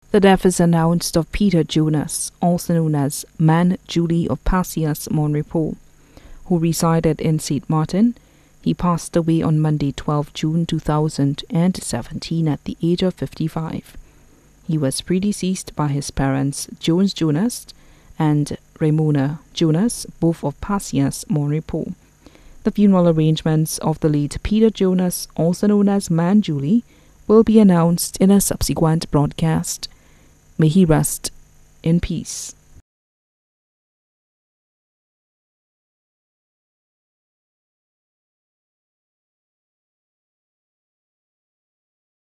The death is announced of Peter Jonas, also known as Man Julie of Passias Monrepo, who resided in St. Martin. He passed away on Monday, 12 June 2017 at the age of 55. He was predeceased by his parents Jones Jonas and Ramona Jonas, both of Passias Monrepo. The funeral arrangements of the late Peter Jonas, also known as Man Julie, will be announced in a subsequent broadcast. May he rest in peace.